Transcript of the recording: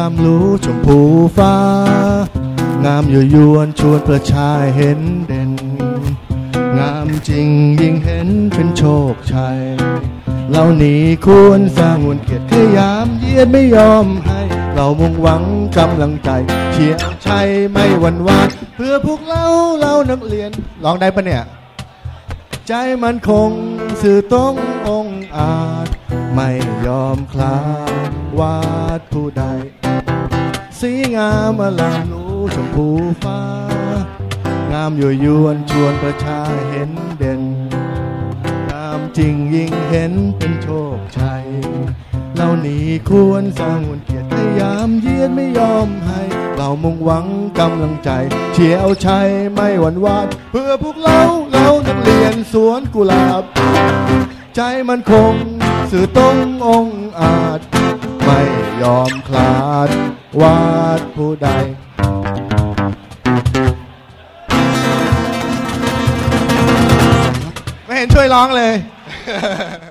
ล้ำรู้ชมพูฟ้างามยั่วยวนชวนประชาเห็นเด่นงามจริงยิ่งเห็นเป็นโชคชัยเรานี้ควรสร้างมวลเกียรติพยายามเยียดไม่ยอมให้เรามุ่งหวังกำลังใจเชียร์ชัยไม่หวั่นไหวเพื่อพวกเรานักเรียนร้องได้ปะเนี่ยใจมันคงสื่อตรงองอาจไม่ยอมคลาดวาดผู้ใดสีงามอลามรู้ชมพูฟ้างามยั่วยวนชวนประชาเห็นเด่นงามจริงยิ่งเห็นเป็นโชคชัยเรานี้ควรสร้างมวลเกียรติพยายามเยียดไม่ยอมให้เรามุ่งหวังกำลังใจเชียร์เอาชัยไม่หวั่นไหวเพื่อพวกเรานักเรียนสวนกุหลาบใจมันคงสื่อตรงองอาจไม่ยอมคลาดวาดผู้ใดไม่เห็นช่วยร้องเลย